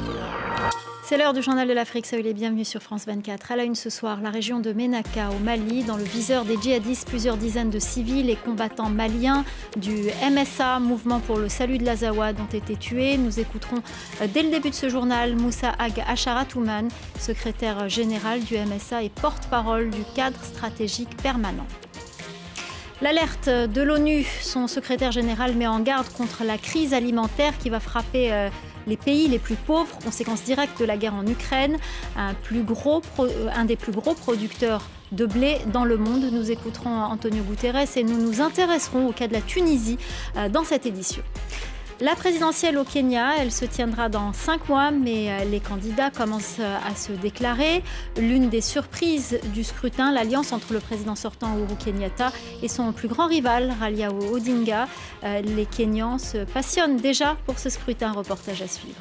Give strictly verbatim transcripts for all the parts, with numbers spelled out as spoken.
C'est l'heure du journal de l'Afrique, soyez les bienvenus sur France vingt-quatre. À la une ce soir, la région de Ménaka au Mali, dans le viseur des djihadistes, plusieurs dizaines de civils et combattants maliens du M S A, Mouvement pour le salut de l'Azawad, ont été tués. Nous écouterons dès le début de ce journal Moussa Ag Asharatouman, secrétaire général du M S A et porte-parole du cadre stratégique permanent. L'alerte de l'ONU, son secrétaire général met en garde contre la crise alimentaire qui va frapper euh, les pays les plus pauvres, conséquence directe de la guerre en Ukraine, un, plus gros pro, un des plus gros producteurs de blé dans le monde. Nous écouterons Antonio Guterres et nous nous intéresserons au cas de la Tunisie euh, dans cette édition. La présidentielle au Kenya, elle se tiendra dans cinq mois, mais les candidats commencent à se déclarer. L'une des surprises du scrutin, l'alliance entre le président sortant Uhuru Kenyatta et son plus grand rival, Raila Odinga. Les Kenyans se passionnent déjà pour ce scrutin. Reportage à suivre.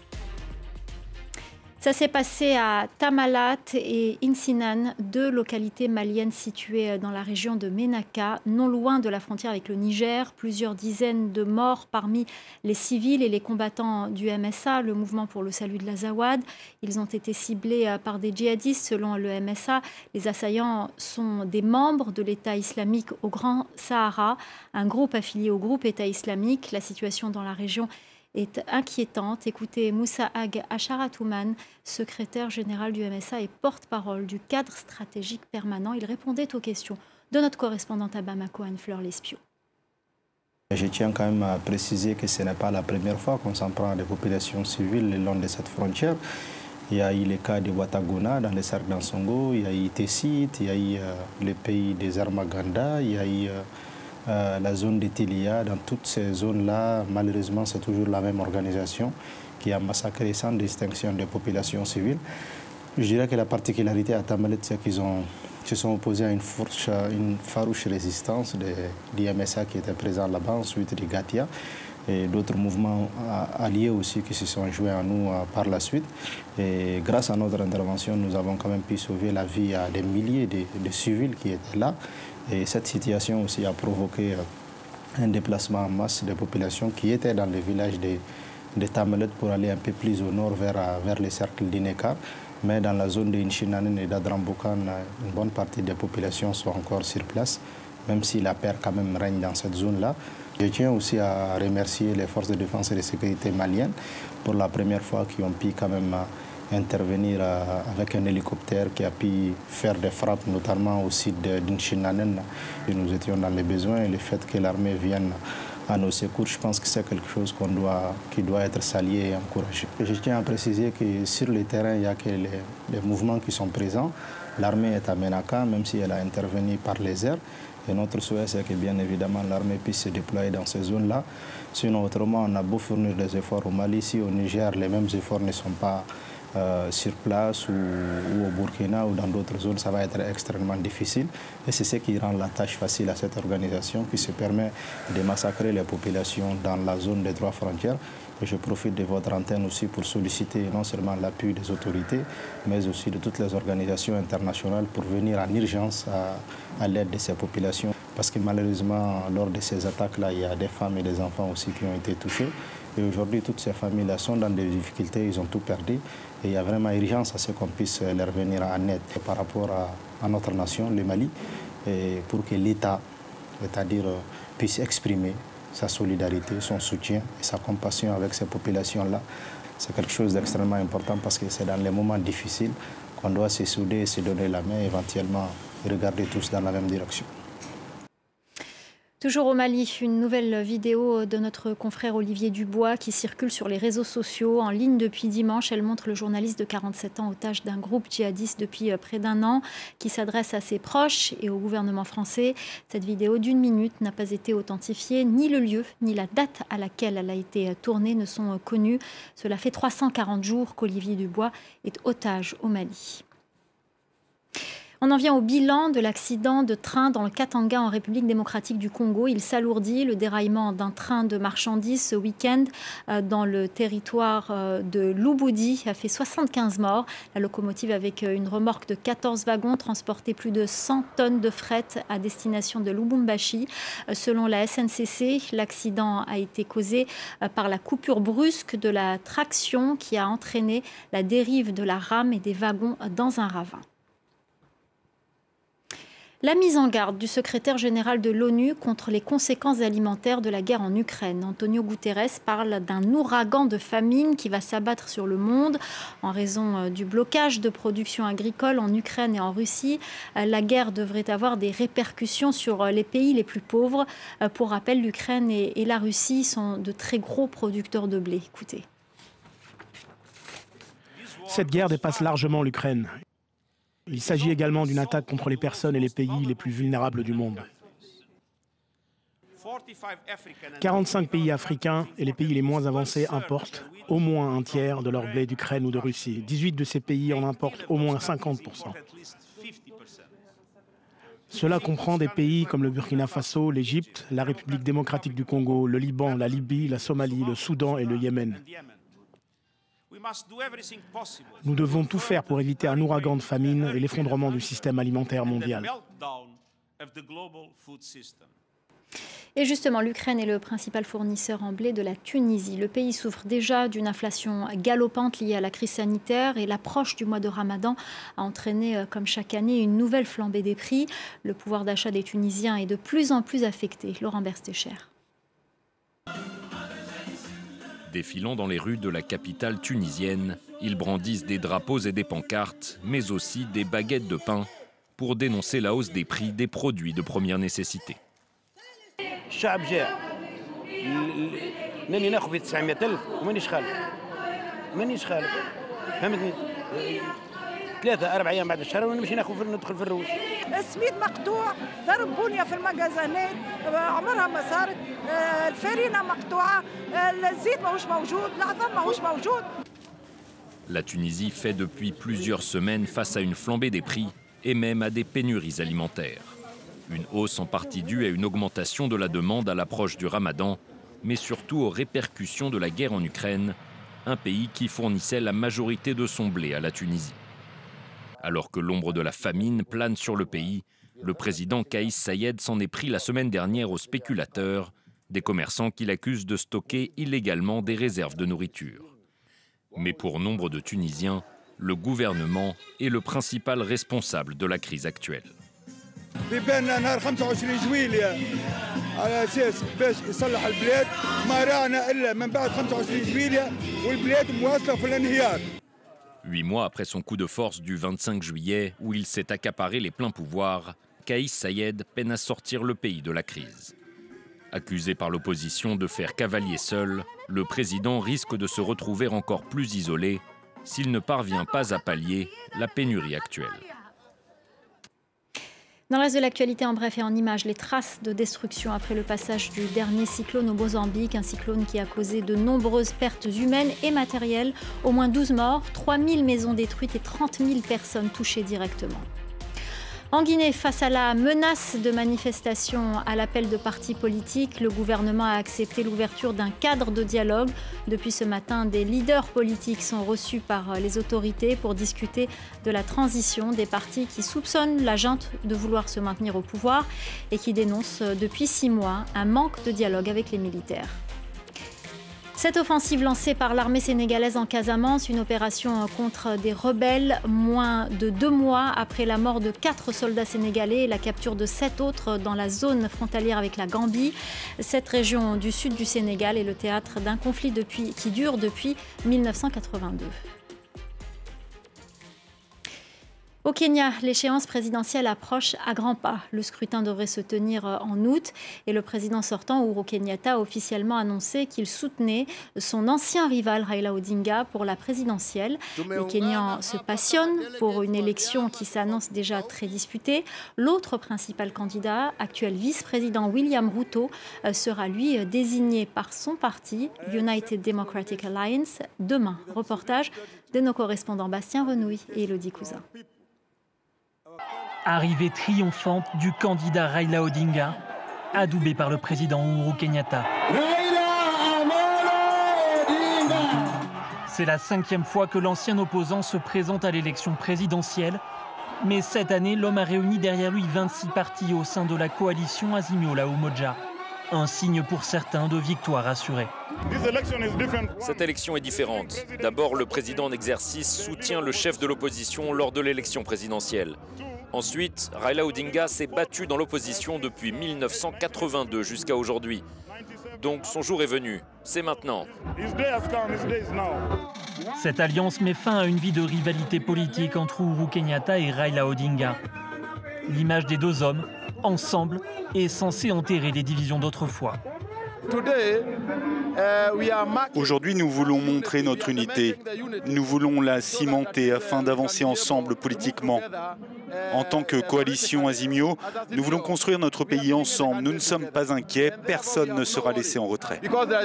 Ça s'est passé à Tamalat et Insinan, deux localités maliennes situées dans la région de Ménaka, non loin de la frontière avec le Niger. Plusieurs dizaines de morts parmi les civils et les combattants du M S A, le mouvement pour le salut de l'Azawad. Ils ont été ciblés par des djihadistes selon le M S A. Les assaillants sont des membres de l'État islamique au Grand Sahara, un groupe affilié au groupe État islamique. La situation dans la région est inquiétante. Écoutez Moussa Ag Asharatouman, secrétaire général du M S A et porte-parole du cadre stratégique permanent. Il répondait aux questions de notre correspondante à Bamako, Anne-Fleur Lespio. Je tiens quand même à préciser que ce n'est pas la première fois qu'on s'en prend à des populations civiles le long de cette frontière. Il y a eu le cas de Ouattagona dans le cercle d'Ansongo, il y a eu Tessit, il y a eu euh, le pays des Armaganda, il y a eu... Euh, Euh, la zone de Télia, dans toutes ces zones-là, malheureusement, c'est toujours la même organisation qui a massacré sans distinction des populations civiles. Je dirais que la particularité à Tamalet, c'est qu'ils se sont opposés à une, fourche, une farouche résistance de, du M S A qui était présent là-bas, ensuite du Gatia, et d'autres mouvements alliés aussi qui se sont joints à nous par la suite. Et grâce à notre intervention, nous avons quand même pu sauver la vie à des milliers de, de civils qui étaient là. Et cette situation aussi a provoqué un déplacement en masse des populations qui étaient dans les villages de, de Tamalet pour aller un peu plus au nord vers, vers les cercles d'Ineka. Mais dans la zone de Inchinanen et d'Adrambokan, une bonne partie des populations sont encore sur place, même si la paix quand même règne dans cette zone-là. Je tiens aussi à remercier les forces de défense et de sécurité maliennes pour la première fois qui ont pu quand même intervenir avec un hélicoptère qui a pu faire des frappes, notamment au site d'Inchinanen. Nous étions dans les besoins et le fait que l'armée vienne à nos secours, je pense que c'est quelque chose qu'on doit, qui doit être salué et encouragé. Je tiens à préciser que sur le terrain, il n'y a que les, les mouvements qui sont présents. L'armée est à Ménaka, même si elle a intervenu par les airs. Et notre souhait, c'est que bien évidemment l'armée puisse se déployer dans ces zones-là. Sinon, autrement, on a beau fournir des efforts au Mali, si au Niger, les mêmes efforts ne sont pas Euh, sur place ou, ou au Burkina ou dans d'autres zones, ça va être extrêmement difficile. Et c'est ce qui rend la tâche facile à cette organisation qui se permet de massacrer les populations dans la zone des trois frontières. Et je profite de votre antenne aussi pour solliciter non seulement l'appui des autorités, mais aussi de toutes les organisations internationales pour venir en urgence à, à l'aide de ces populations. Parce que malheureusement, lors de ces attaques-là, il y a des femmes et des enfants aussi qui ont été touchés. Et aujourd'hui, toutes ces familles-là sont dans des difficultés, ils ont tout perdu. Et il y a vraiment urgence à ce qu'on puisse leur venir en aide par rapport à, à notre nation, le Mali, et pour que l'État, c'est-à-dire, puisse exprimer sa solidarité, son soutien et sa compassion avec ces populations-là. C'est quelque chose d'extrêmement important parce que c'est dans les moments difficiles qu'on doit se souder et se donner la main, éventuellement regarder tous dans la même direction. Toujours au Mali, une nouvelle vidéo de notre confrère Olivier Dubois qui circule sur les réseaux sociaux en ligne depuis dimanche. Elle montre le journaliste de quarante-sept ans otage d'un groupe djihadiste depuis près d'un an qui s'adresse à ses proches et au gouvernement français. Cette vidéo d'une minute n'a pas été authentifiée. Ni le lieu, ni la date à laquelle elle a été tournée ne sont connus. Cela fait trois cent quarante jours qu'Olivier Dubois est otage au Mali. On en vient au bilan de l'accident de train dans le Katanga en République démocratique du Congo. Il s'alourdit. Le déraillement d'un train de marchandises ce week-end dans le territoire de Lubudi a fait soixante-quinze morts. La locomotive avec une remorque de quatorze wagons transportait plus de cent tonnes de fret à destination de Lubumbashi. Selon la S N C C, l'accident a été causé par la coupure brusque de la traction qui a entraîné la dérive de la rame et des wagons dans un ravin. La mise en garde du secrétaire général de l'ONU contre les conséquences alimentaires de la guerre en Ukraine. Antonio Guterres parle d'un ouragan de famine qui va s'abattre sur le monde en raison du blocage de production agricole en Ukraine et en Russie. La guerre devrait avoir des répercussions sur les pays les plus pauvres. Pour rappel, l'Ukraine et la Russie sont de très gros producteurs de blé. Écoutez. Cette guerre dépasse largement l'Ukraine. Il s'agit également d'une attaque contre les personnes et les pays les plus vulnérables du monde. quarante-cinq pays africains et les pays les moins avancés importent au moins un tiers de leur blé d'Ukraine ou de Russie. dix-huit de ces pays en importent au moins cinquante pour cent. Cela comprend des pays comme le Burkina Faso, l'Égypte, la République démocratique du Congo, le Liban, la Libye, la Somalie, le Soudan et le Yémen. Nous devons tout faire pour éviter un ouragan de famine et l'effondrement du système alimentaire mondial. Et justement, l'Ukraine est le principal fournisseur en blé de la Tunisie. Le pays souffre déjà d'une inflation galopante liée à la crise sanitaire et l'approche du mois de Ramadan a entraîné, comme chaque année, une nouvelle flambée des prix. Le pouvoir d'achat des Tunisiens est de plus en plus affecté. Laurent Berstécher. Défilant dans les rues de la capitale tunisienne, ils brandissent des drapeaux et des pancartes, mais aussi des baguettes de pain pour dénoncer la hausse des prix des produits de première nécessité. ثلاثة أربع أيام بعد الشهر ونمشي ناخذ ندخل في الروج. السميد مقطوع، ضرب بنية في المجازانات، عمرها ما صارت، الفارينة مقطوعة، الزيت ماهوش موجود، العظم ماهوش موجود. La Tunisie fait depuis plusieurs semaines face à une flambée des prix et même à des pénuries alimentaires. Une hausse en partie due à une augmentation de la demande à l'approche du Ramadan, mais surtout aux répercussions de la guerre en Ukraine, un pays qui fournissait la majorité de son blé à la Tunisie. Alors que l'ombre de la famine plane sur le pays, le président Kais Saied s'en est pris la semaine dernière aux spéculateurs, des commerçants qu'il accuse de stocker illégalement des réserves de nourriture. Mais pour nombre de Tunisiens, le gouvernement est le principal responsable de la crise actuelle. Huit mois après son coup de force du vingt-cinq juillet, où il s'est accaparé les pleins pouvoirs, Kais Saied peine à sortir le pays de la crise. Accusé par l'opposition de faire cavalier seul, le président risque de se retrouver encore plus isolé s'il ne parvient pas à pallier la pénurie actuelle. Dans le reste de l'actualité, en bref et en images, les traces de destruction après le passage du dernier cyclone au Mozambique, un cyclone qui a causé de nombreuses pertes humaines et matérielles, au moins douze morts, trois mille maisons détruites et trente mille personnes touchées directement. En Guinée, face à la menace de manifestations à l'appel de partis politiques, le gouvernement a accepté l'ouverture d'un cadre de dialogue. Depuis ce matin, des leaders politiques sont reçus par les autorités pour discuter de la transition des partis qui soupçonnent la junte de vouloir se maintenir au pouvoir et qui dénoncent depuis six mois un manque de dialogue avec les militaires. Cette offensive lancée par l'armée sénégalaise en Casamance, une opération contre des rebelles, moins de deux mois après la mort de quatre soldats sénégalais et la capture de sept autres dans la zone frontalière avec la Gambie. Cette région du sud du Sénégal est le théâtre d'un conflit depuis, qui dure depuis mille neuf cent quatre-vingt-deux. Au Kenya, l'échéance présidentielle approche à grands pas. Le scrutin devrait se tenir en août et le président sortant, Uhuru Kenyatta, a officiellement annoncé qu'il soutenait son ancien rival Raila Odinga pour la présidentielle. Les Kenyans se passionnent pour une élection qui s'annonce déjà très disputée. L'autre principal candidat, actuel vice-président William Ruto, sera lui désigné par son parti, United Democratic Alliance, demain. Reportage de nos correspondants Bastien Renouille et Elodie Cousin. Okay. Arrivée triomphante du candidat Raila Odinga, adoubé par le président Uhuru Kenyatta. C'est la cinquième fois que l'ancien opposant se présente à l'élection présidentielle. Mais cette année, l'homme a réuni derrière lui vingt-six partis au sein de la coalition Azimio la Umoja. Un signe pour certains de victoire assurée. Cette élection est différente. D'abord, le président en exercice soutient le chef de l'opposition lors de l'élection présidentielle. Ensuite, Raila Odinga s'est battu dans l'opposition depuis mille neuf cent quatre-vingt-deux jusqu'à aujourd'hui. Donc son jour est venu, c'est maintenant. Cette alliance met fin à une vie de rivalité politique entre Uhuru Kenyatta et Raila Odinga. L'image des deux hommes, ensemble, est censée enterrer les divisions d'autrefois. Aujourd'hui, nous voulons montrer notre unité. Nous voulons la cimenter afin d'avancer ensemble politiquement. En tant que coalition Azimio, nous voulons construire notre pays ensemble. Nous ne sommes pas inquiets, personne ne sera laissé en retrait.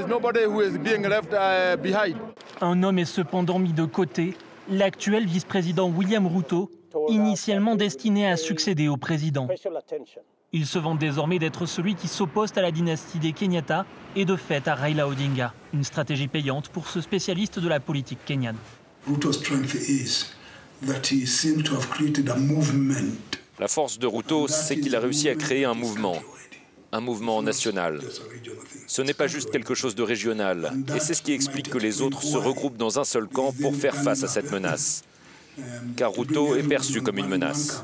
Un homme est cependant mis de côté, l'actuel vice-président William Ruto, initialement destiné à succéder au président. Il se vante désormais d'être celui qui s'oppose à la dynastie des Kenyatta et de fait à Raila Odinga. Une stratégie payante pour ce spécialiste de la politique kenyane. La force de Ruto, c'est qu'il a réussi à créer un mouvement, un mouvement national. Ce n'est pas juste quelque chose de régional, et c'est ce qui explique que les autres se regroupent dans un seul camp pour faire face à cette menace. Car Ruto est perçu comme une menace.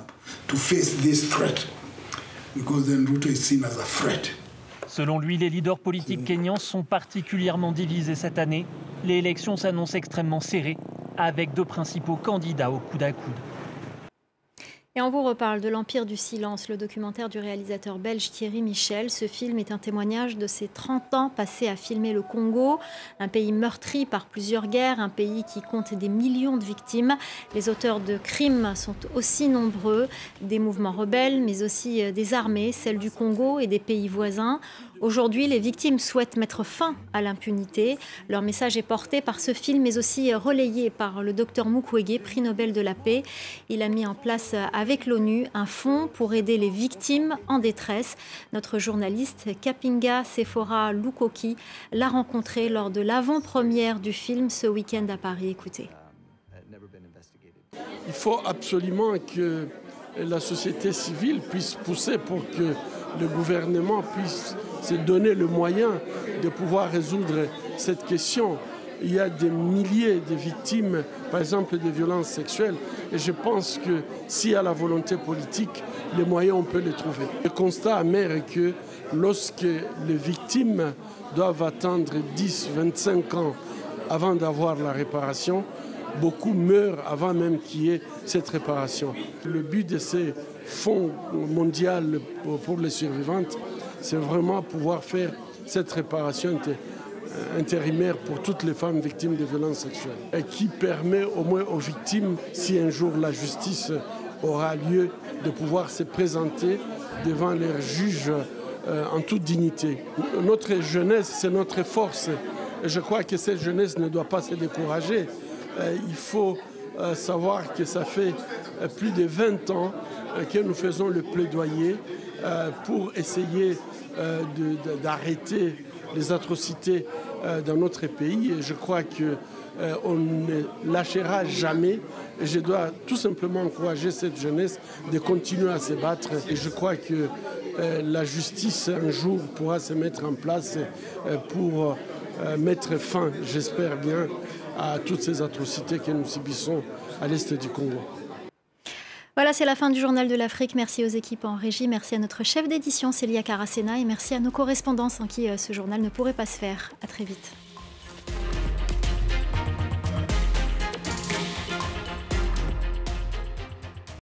Selon lui, les leaders politiques kenyans sont particulièrement divisés cette année. Les élections s'annoncent extrêmement serrées, avec deux principaux candidats au coude à coude. Et on vous reparle de l'Empire du silence, le documentaire du réalisateur belge Thierry Michel. Ce film est un témoignage de ses trente ans passés à filmer le Congo, un pays meurtri par plusieurs guerres, un pays qui compte des millions de victimes. Les auteurs de crimes sont aussi nombreux, des mouvements rebelles, mais aussi des armées, celles du Congo et des pays voisins. Aujourd'hui, les victimes souhaitent mettre fin à l'impunité. Leur message est porté par ce film, mais aussi relayé par le docteur Mukwege, prix Nobel de la paix. Il a mis en place avec l'ONU un fonds pour aider les victimes en détresse. Notre journaliste Kapinga Sephora Lukoki l'a rencontré lors de l'avant-première du film ce week-end à Paris. Écoutez. Il faut absolument que la société civile puisse pousser pour que le gouvernement puisse se donner le moyen de pouvoir résoudre cette question. Il y a des milliers de victimes, par exemple, de violences sexuelles. Et je pense que s'il y a la volonté politique, les moyens, on peut les trouver. Le constat amer est que lorsque les victimes doivent attendre dix, vingt-cinq ans avant d'avoir la réparation, beaucoup meurent avant même qu'il y ait cette réparation. Le but de ces fonds mondiaux pour les survivantes, c'est vraiment pouvoir faire cette réparation intérimaire pour toutes les femmes victimes de violences sexuelles et qui permet au moins aux victimes, si un jour la justice aura lieu, de pouvoir se présenter devant leurs juges euh, en toute dignité. Notre jeunesse, c'est notre force. Et je crois que cette jeunesse ne doit pas se décourager. Euh, il faut euh, savoir que ça fait euh, plus de vingt ans euh, que nous faisons le plaidoyer euh, pour essayer euh, de, de, d'arrêter les atrocités euh, dans notre pays. Et je crois qu'on euh, ne lâchera jamais. Et je dois tout simplement encourager cette jeunesse de continuer à se battre. Et je crois que euh, la justice, un jour, pourra se mettre en place euh, pour euh, mettre fin, j'espère bien, à toutes ces atrocités que nous subissons à l'est du Congo. Voilà, c'est la fin du Journal de l'Afrique. Merci aux équipes en régie, merci à notre chef d'édition Célia Caracena et merci à nos correspondants sans qui ce journal ne pourrait pas se faire. À très vite.